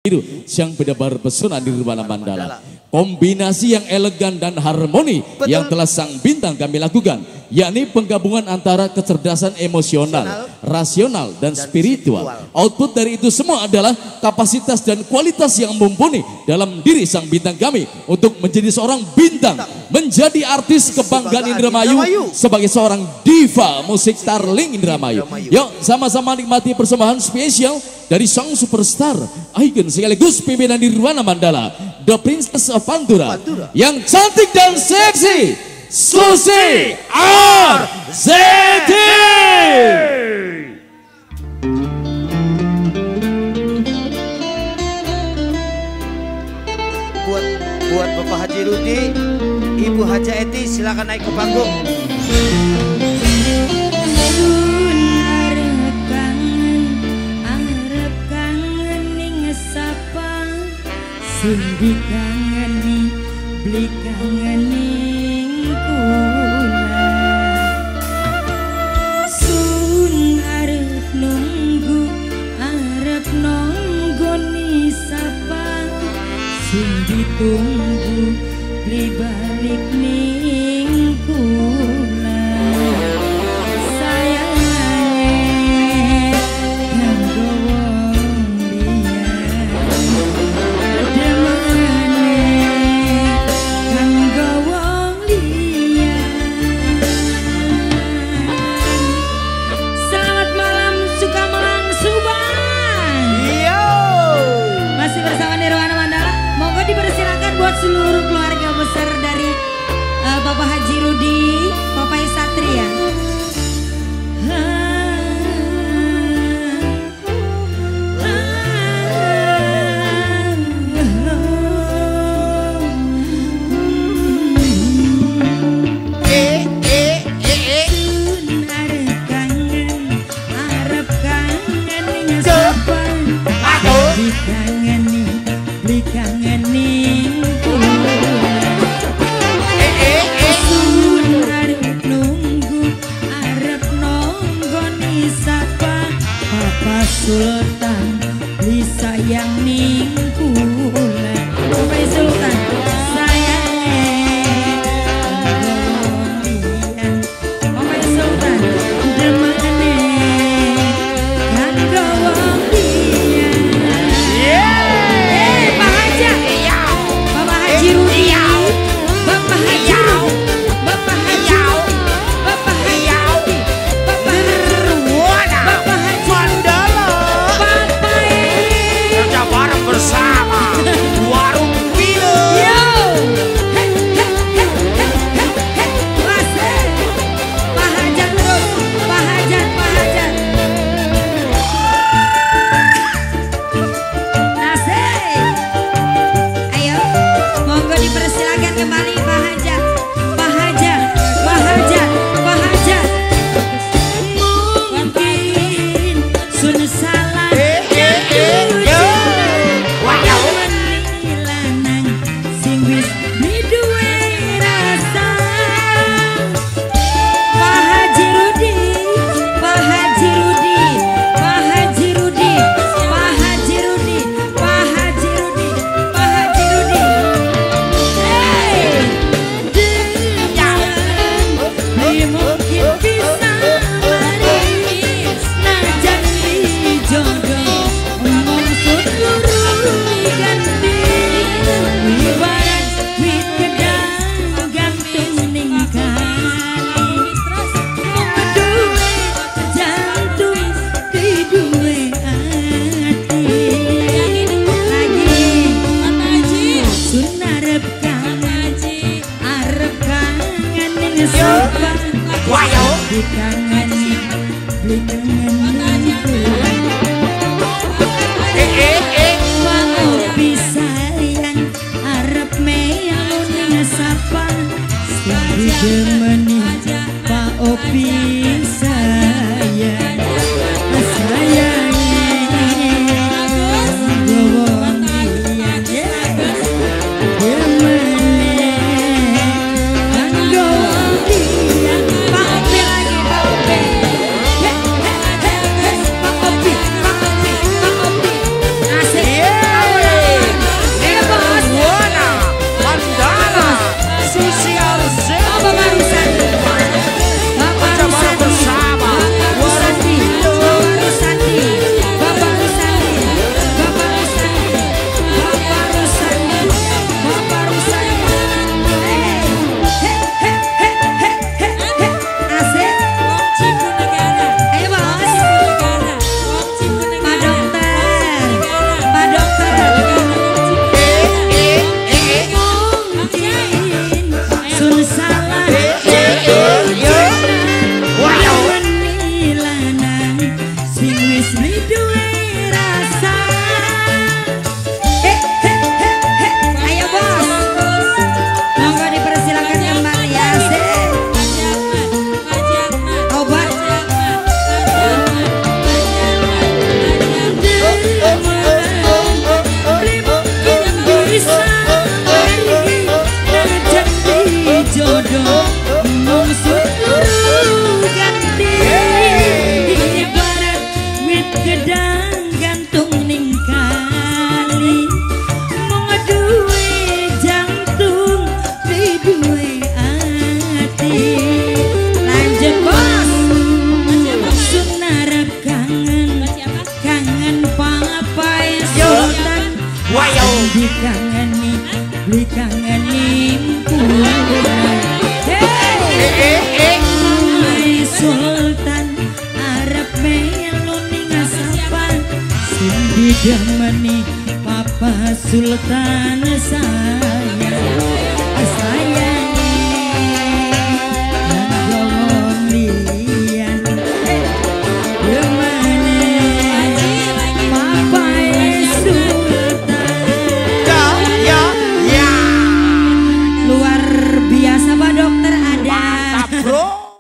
biru yang benar-benar pesona Nirwana Mandala. Kombinasi yang elegan dan harmoni yang telah sang bintang kami lakukan, yakni penggabungan antara kecerdasan emosional, rasional, dan spiritual. Output dari itu semua adalah kapasitas dan kualitas yang mumpuni dalam diri sang bintang kami untuk menjadi seorang bintang, menjadi artis kebanggaan Indramayu sebagai seorang diva musik Starling Indramayu. Yuk sama-sama nikmati persembahan spesial dari sang superstar, ikon sekaligus pimpinan Nirwana Mandala, The Princess of Pantura, yang cantik dan seksi, Susi RZD. Buat Bapak Haji Rudi, Ibu Haja Eti, silakan naik ke panggung. Sing dikangeni, beli kangening kula. Sun arep nunggu, arep nonggoni sapa. Sing ditunggu, beli balik ning kula. Seluruh keluarga besar dari Bapak Haji Rudi, Bapak Satria. Sultan bisa yang ning kula, Bapak Sultan sayang Bapak Sultan demane kan gawang dia. Pak Haja, Bapak Haji Rudi, Bapak Haji Rudi, Bapak Haji Rudi, Bapak Haji Rudi, Bapak Nirwana, Bapak Haji Mandala, Kerja bareng bersama Warung Pilo. Pak Hajan terus, Pak Hajan, Pak Hajan. Asik. Ayo, monggo dipersilakan kembali Pak Hajan, Pak Hajan, Pak Hajan, Pak Hajan. Mungkin sun salah. Pak Opi sayang, sayang gawang dia, Pak Opi lagi, Pak Opi. beli kangeni pulang. Hey Sultan Arab melu ning asapan sing didamani Papa Sultan sayang Bro.